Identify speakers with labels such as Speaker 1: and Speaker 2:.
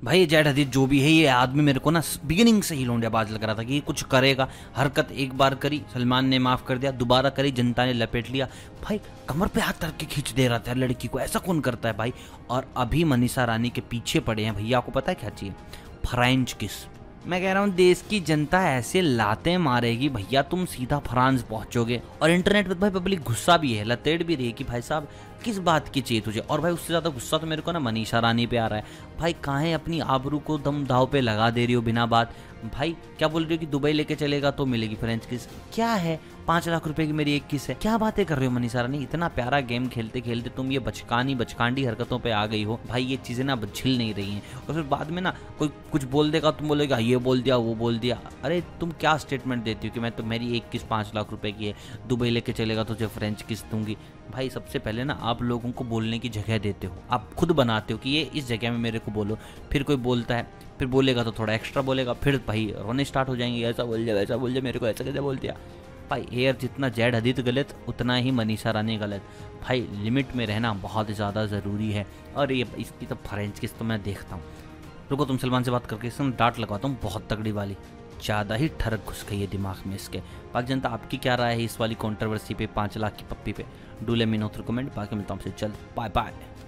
Speaker 1: भाई जैड हदीद जो भी है, ये आदमी मेरे को ना बिगिनिंग से ही लौंडियाबाज लग रहा था कि ये कुछ करेगा। हरकत एक बार करी, सलमान ने माफ कर दिया, दोबारा करी, जनता ने लपेट लिया। भाई कमर पे हाथ रख के खींच दे रहा था लड़की को, ऐसा कौन करता है भाई। और अभी मनीषा रानी के पीछे पड़े हैं भैया। आपको पता है क्या चाहिए? फ्रेंच किस। मैं कह रहा हूँ देश की जनता ऐसे लाते मारेगी भैया, तुम सीधा फ्रांस पहुंचोगे। और इंटरनेट पर भाई पब्लिक गुस्सा भी है, लतेड़ भी रही है कि भाई साहब किस बात की चाहिए तुझे। और भाई उससे ज्यादा गुस्सा तो मेरे को ना मनीषा रानी पे आ रहा है। भाई कहाँ अपनी आबरू को दम दाव पे लगा दे रही हो बिना बात। भाई क्या बोल रही हो कि दुबई लेके चलेगा तो मिलेगी फ्रेंच किस? क्या है 5 लाख रुपए की मेरी एक किस है? क्या बातें कर रहे हो मनीषा रानी? इतना प्यारा गेम खेलते खेलते तुम ये बचकांडी हरकतों पे आ गई हो। भाई ये चीजें ना झिल नहीं रही हैं। और फिर बाद में ना कोई कुछ बोल देगा, तुम बोलेगा ये बोल दिया वो बोल दिया। अरे तुम क्या स्टेटमेंट देती हो कि मैं तो मेरी एक किस 5 लाख रुपए की है, दुबई लेके चलेगा तुझे फ्रेंच किस दूंगी। भाई सबसे पहले ना आप लोगों को बोलने की जगह देते हो, आप खुद बनाते हो कि ये इस जगह में मेरे को बोलो। फिर कोई बोलता है, फिर बोलेगा तो थोड़ा एक्स्ट्रा बोलेगा, फिर भाई रोने स्टार्ट हो जाएंगे, ऐसा बोल दिया वैसा बोल दिया, मेरे को ऐसा कैसे बोल दिया। भाई एयर जितना जैड हदीद गलत उतना ही मनीषा रानी गलत। भाई लिमिट में रहना बहुत ज़्यादा ज़रूरी है। और ये इसकी तो फ्रेंच किस तो मैं देखता हूँ। रुको तुम सलमान से बात करके इसमें डांट लगवाता हूँ बहुत तगड़ी वाली। ज़्यादा ही ठरक घुस गई है दिमाग में इसके। पाक जनता आपकी क्या राय है इस वाली कंट्रोवर्सी पे, 5 लाख की पप्पी पे? Do let me know through comment. बाकी मिलता हूँ आपसे जल्द, बाय बाय।